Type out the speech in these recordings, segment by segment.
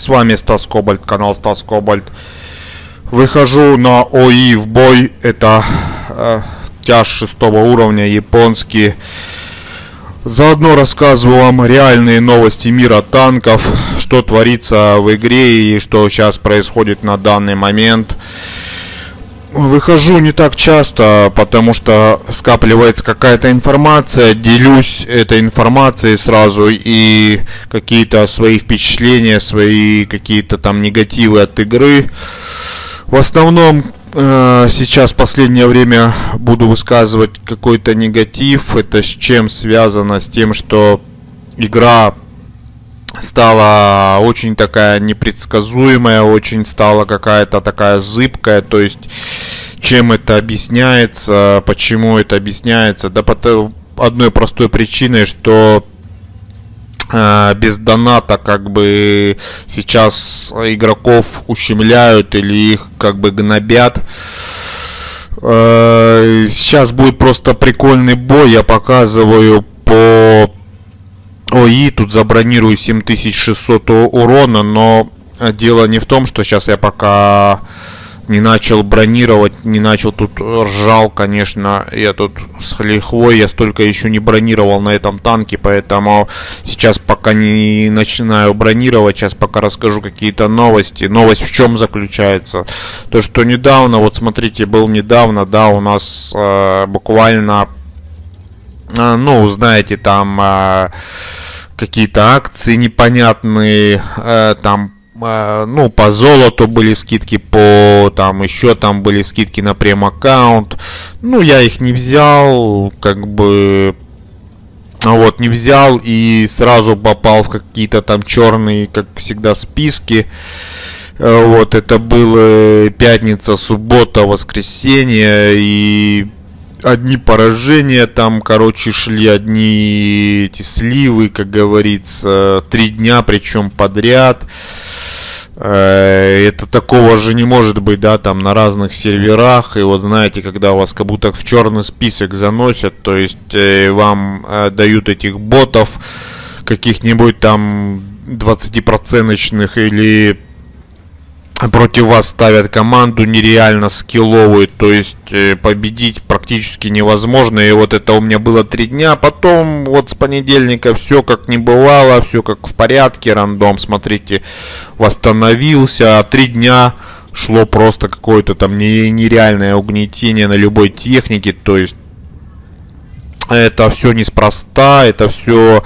С вами Стас Кобальт, канал Стас Кобальт. Выхожу на ОИ в бой. Это тяж 6 уровня, японский. Заодно рассказываю вам реальные новости мира танков, что творится в игре и что сейчас происходит на данный момент. Выхожу не так часто, потому что скапливается какая-то информация, делюсь этой информацией сразу и какие-то свои впечатления, свои какие-то там негативы от игры. В основном сейчас в последнее время буду высказывать какой-то негатив. Это с чем связано? С тем, что игра стала очень такая непредсказуемая, очень стала какая-то такая зыбкая. То есть чем это объясняется, почему это объясняется? Да по одной простой причиной, что без доната как бы сейчас игроков ущемляют или их как бы гнобят. Сейчас будет просто прикольный бой. Я показываю по ОИ. Тут забронирую 7600 урона. Но дело не в том, что сейчас я пока не начал бронировать, не начал, тут ржал, конечно, я тут с лихвой, я столько еще не бронировал на этом танке, поэтому сейчас пока не начинаю бронировать, сейчас пока расскажу какие-то новости. Новость в чем заключается? То, что недавно, вот смотрите, был недавно, да, у нас буквально, ну, знаете, там какие-то акции непонятные, там, ну, по золоту были скидки, по там еще там были скидки на прем-аккаунт. Ну, я их не взял, как бы, вот, не взял и сразу попал в какие-то там черные, как всегда, списки. Вот, это было пятница, суббота, воскресенье, и одни поражения там, короче, шли, одни эти сливы, как говорится, 3 дня, причем подряд. Это такого же не может быть, да, там на разных серверах. И вот знаете, когда вас как будто в черный список заносят, то есть вам дают этих ботов каких-нибудь там 20% или против вас ставят команду нереально скилловую, то есть победить практически невозможно. И вот это у меня было 3 дня. Потом вот с понедельника все как не бывало, все как в порядке, рандом, смотрите, восстановился. 3 дня шло просто какое-то там нереальное угнетение на любой технике. То есть это все неспроста, это все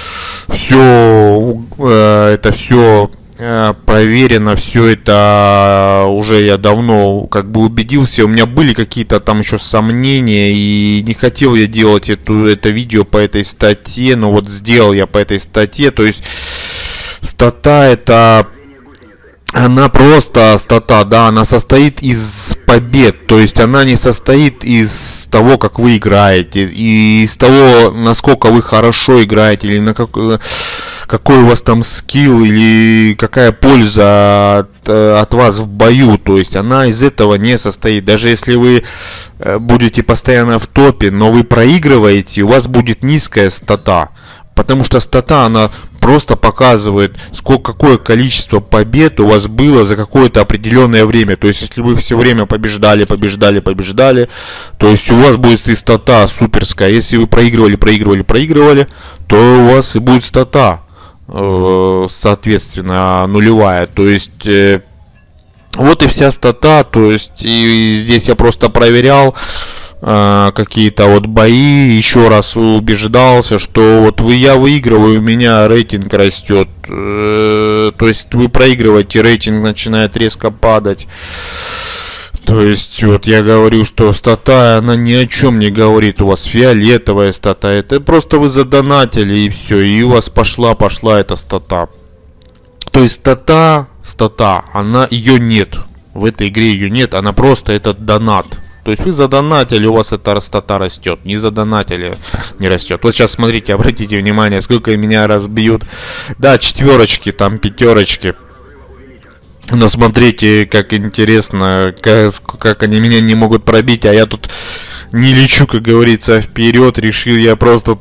проверено, все это уже я давно как бы убедился. У меня были какие-то там еще сомнения, и не хотел я делать это видео по этой статье, но вот сделал я по этой статье. То есть стата это, она просто стата, да, она состоит из побед, то есть она не состоит из того, как вы играете, и из того, насколько вы хорошо играете, или на какой у вас там скилл, или какая польза от вас в бою. То есть она из этого не состоит. Даже если вы будете постоянно в топе, но вы проигрываете, у вас будет низкая стата. Потому что стата, она просто показывает, какое количество побед у вас было за какое-то определенное время. То есть если вы все время побеждали, то есть у вас будет и стата суперская. Если вы проигрывали, то у вас и будет стата, соответственно, нулевая. То есть вот и вся стата. То есть и здесь я просто проверял какие-то вот бои, еще раз убеждался, что вот я выигрываю, у меня рейтинг растет. То есть вы проигрываете, рейтинг начинает резко падать. То есть вот я говорю, что стата, она ни о чем не говорит. У вас фиолетовая стата, это просто вы задонатили и все, и у вас пошла эта стата. То есть стата, она, ее нет. В этой игре ее нет, она просто этот донат. То есть вы задонатили, у вас эта стата растет. Не задонатили, не растет. Вот сейчас смотрите, обратите внимание, сколько меня разбьют. Да, 4, там 5. Но смотрите, как интересно, как они меня не могут пробить. А я тут не лечу, как говорится, вперед. Решил я просто тут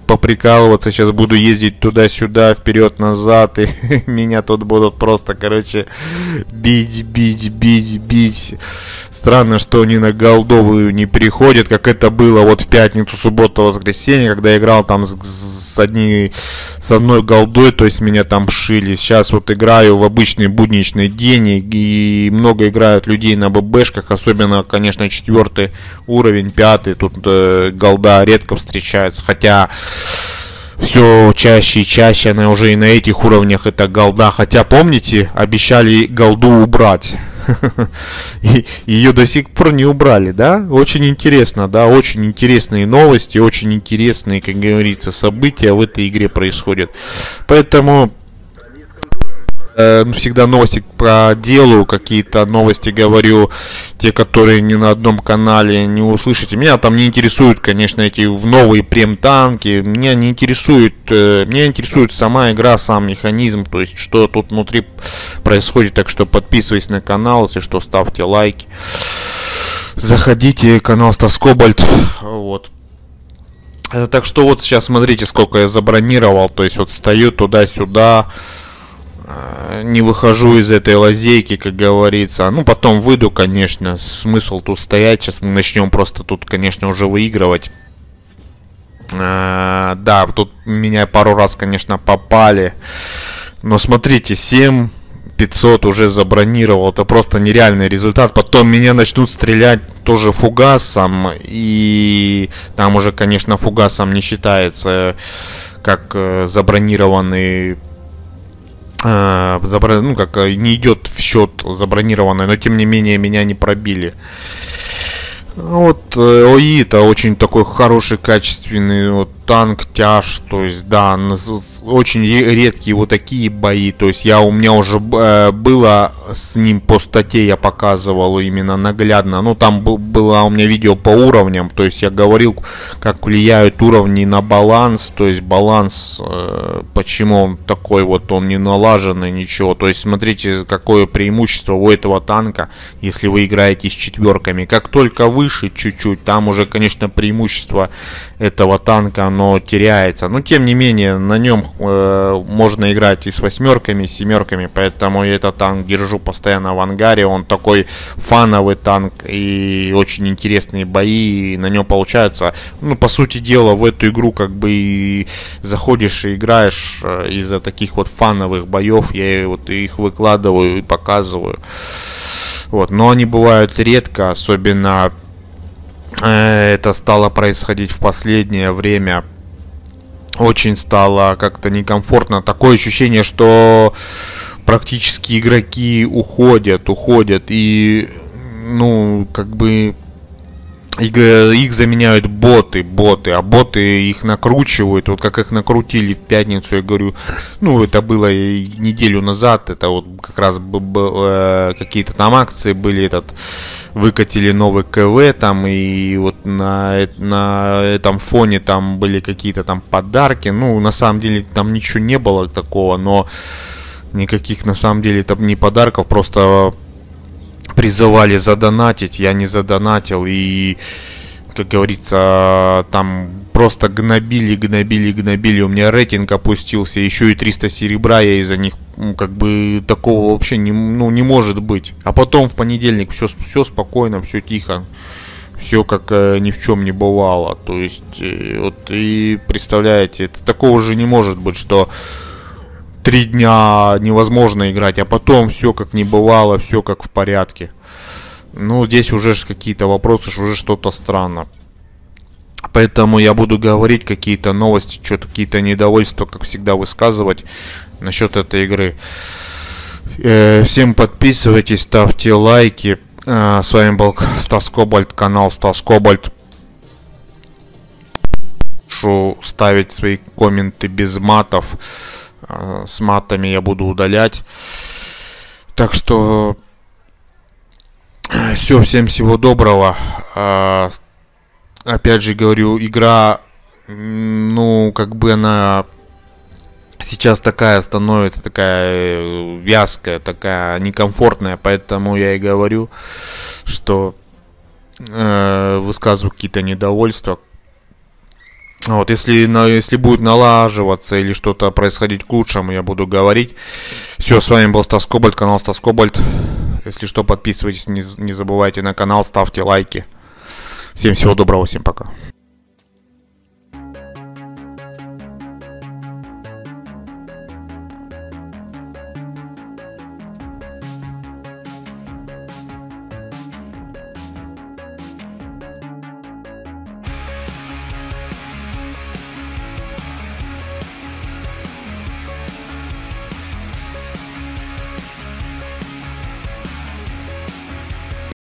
поприкалываться. Сейчас буду ездить туда-сюда, вперед-назад, и меня тут будут просто, короче, бить. Странно, что они на голдовую не переходят, как это было вот в пятницу, субботу, воскресенье, когда я играл там с одной голдой, то есть меня там шили. Сейчас вот играю в обычный будничный день, и много играют людей на ББшках, особенно, конечно, 4-й уровень, 5-й, тут голда редко встречается, хотя все чаще и чаще она уже и на этих уровнях это голда, хотя помните, обещали голду убрать. И ее до сих пор не убрали, да? Очень интересно, да, очень интересные новости, очень интересные, как говорится, события в этой игре происходят. Поэтому всегда новости про делаю, какие-то новости говорю, те, которые ни на одном канале не услышите. Меня там не интересуют, конечно, эти новые прем-танки. Меня интересует сама игра, сам механизм, то есть что тут внутри происходит. Так что подписывайтесь на канал, если что, ставьте лайки. Заходите, канал Стас Кобальт. Вот. Так что вот сейчас смотрите, сколько я забронировал. То есть вот стою туда-сюда, не выхожу из этой лазейки, как говорится. Ну, потом выйду, конечно. Смысл тут стоять. Сейчас мы начнем просто тут, конечно, уже выигрывать. Да, тут меня пару раз, конечно, попали. Но смотрите, 7500 уже забронировал. Это просто нереальный результат. Потом меня начнут стрелять тоже фугасом. И там уже, конечно, фугасом не считается как забронированный, ну, как не идет в счет забронированное, но тем не менее меня не пробили. Вот ОИ это очень такой хороший, качественный вот, танк, тяж, то есть да, очень редкие вот такие бои, то есть у меня уже было с ним по статье, я показывал именно наглядно, ну там было у меня видео по уровням, то есть я говорил, как влияют уровни на баланс, то есть баланс, почему он такой вот, он не налаженный, ничего, то есть смотрите, какое преимущество у этого танка, если вы играете с четверками, как только выше чуть-чуть, там уже, конечно, преимущество этого танка, оно теряется. Но тем не менее, на нем можно играть и с восьмерками, и с семерками, поэтому я этот танк держу постоянно в ангаре. Он такой фановый танк, и очень интересные бои и на нем получаются. Ну, по сути дела, в эту игру как бы и заходишь и играешь из-за таких вот фановых боев. Я вот их выкладываю и показываю. Вот. Но они бывают редко, особенно это стало происходить в последнее время. Очень стало как-то некомфортно. Такое ощущение, что практически игроки уходят. И, ну, как бы их заменяют боты, а боты их накручивают. Вот как их накрутили в пятницу, я говорю, ну, это было неделю назад. Это вот как раз какие-то там акции были, выкатили новый КВ там, и вот на этом фоне там были какие-то там подарки. Ну, на самом деле там ничего не было такого, но никаких на самом деле там не подарков, просто призывали задонатить, я не задонатил, и, как говорится, там просто гнобили, у меня рейтинг опустился, еще и 300 серебра я из-за них, как бы, такого вообще не может быть. А потом в понедельник все спокойно, все тихо, все как ни в чем не бывало. То есть, вот, и представляете, такого же не может быть, что 3 дня невозможно играть, а потом все как не бывало, все как в порядке. Ну, здесь уже какие-то вопросы, уже что-то странно. Поэтому я буду говорить какие-то новости, что-то, какие-то недовольства, как всегда, высказывать насчет этой игры. Всем подписывайтесь, ставьте лайки. С вами был Стас Кобальт, канал Стас Кобальт. Прошу ставить свои комменты без матов. С матами я буду удалять. Так что все, всем всего доброго. Опять же говорю, игра, ну, как бы она сейчас такая становится, такая вязкая, такая некомфортная, поэтому я и говорю, что высказываю какие-то недовольства. Вот, если будет налаживаться или что-то происходить к лучшему, я буду говорить. Все, с вами был Стас Кобальт, канал Стас Кобальт. Если что, подписывайтесь, не забывайте на канал, ставьте лайки. Всем всего доброго, всем пока.